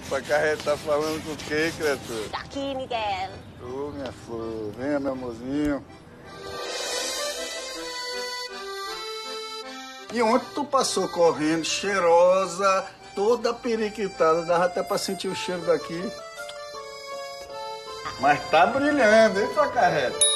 Pacarreta tá falando com quem, criatura? Tá aqui, Miguel. Ô, minha flor. Venha, meu amorzinho. E ontem tu passou correndo, cheirosa, toda periquitada. Dava até pra sentir o cheiro daqui. Mas tá brilhando, hein, Pacarreta?